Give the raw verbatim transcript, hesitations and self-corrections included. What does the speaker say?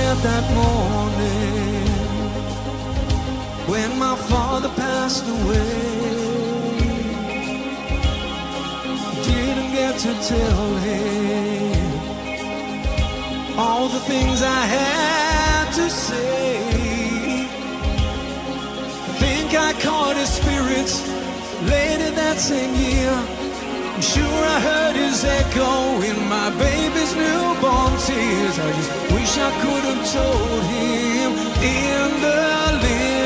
upset that morning when my father passed away. Didn't get to tell him all the things I had to say. I think I caught his spirits later that same year. I'm sure I heard his echo in my baby's newborn tears. I just wish I could have told him in the living